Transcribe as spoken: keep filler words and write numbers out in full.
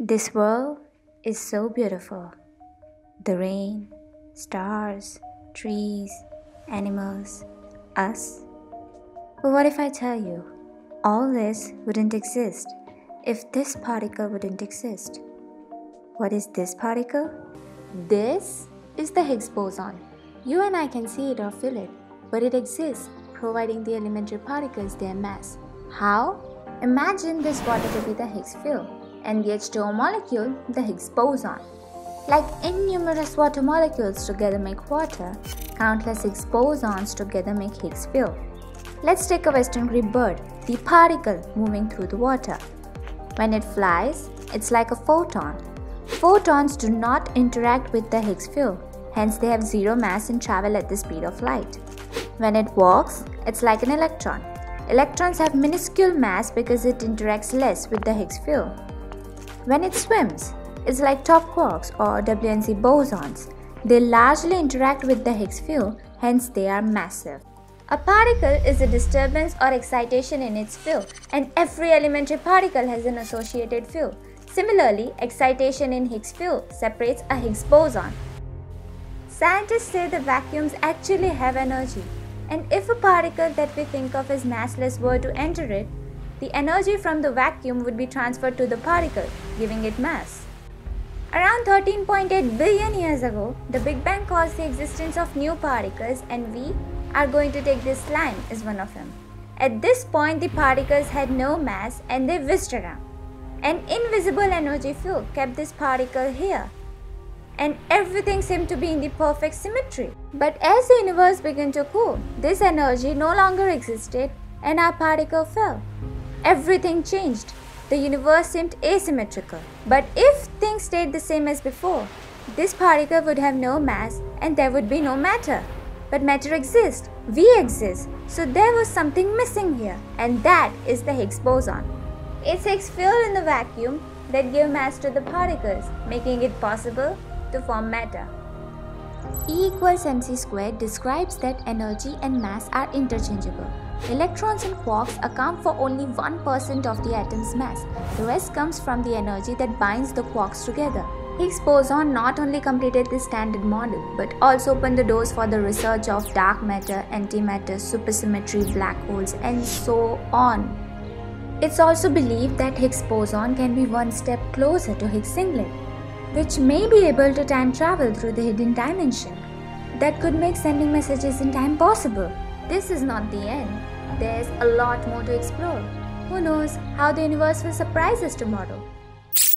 This world is so beautiful. The rain, stars, trees, animals, us. But what if I tell you, all this wouldn't exist if this particle wouldn't exist? What is this particle? This is the Higgs boson. You and I can see it or feel it, but it exists, providing the elementary particles their mass. How? Imagine this water to be the Higgs field, and the H two O molecule the Higgs boson. Like innumerous water molecules together make water, countless Higgs bosons together make Higgs field. Let's take a western grey bird, the particle moving through the water. When it flies, it's like a photon. Photons do not interact with the Higgs field, hence they have zero mass and travel at the speed of light. When it walks, it's like an electron. Electrons have minuscule mass because it interacts less with the Higgs field. When it swims, it's like top quarks or W N Z bosons. They largely interact with the Higgs field, hence they are massive. A particle is a disturbance or excitation in its field, and every elementary particle has an associated field. Similarly, excitation in Higgs field separates a Higgs boson. Scientists say the vacuums actually have energy, and if a particle that we think of as massless were to enter it, the energy from the vacuum would be transferred to the particle, giving it mass. Around thirteen point eight billion years ago, the Big Bang caused the existence of new particles, and we are going to take this slime as one of them. At this point, the particles had no mass and they whizzed around. An invisible energy field kept this particle here, and everything seemed to be in the perfect symmetry. But as the universe began to cool, this energy no longer existed and our particle fell. Everything changed. The universe seemed asymmetrical. But if things stayed the same as before, this particle would have no mass and there would be no matter. But matter exists. We exist. So there was something missing here, and that is the Higgs boson. It's Higgs field in the vacuum that give mass to the particles, making it possible to form matter. E equals mc squared describes that energy and mass are interchangeable. Electrons and quarks account for only one percent of the atom's mass. The rest comes from the energy that binds the quarks together. Higgs boson not only completed the standard model, but also opened the doors for the research of dark matter, antimatter, supersymmetry, black holes, and so on. It's also believed that Higgs boson can be one step closer to Higgs Englert, which may be able to time travel through the hidden dimension. That could make sending messages in time possible. This is not the end. There's a lot more to explore. Who knows how the universe will surprise us tomorrow?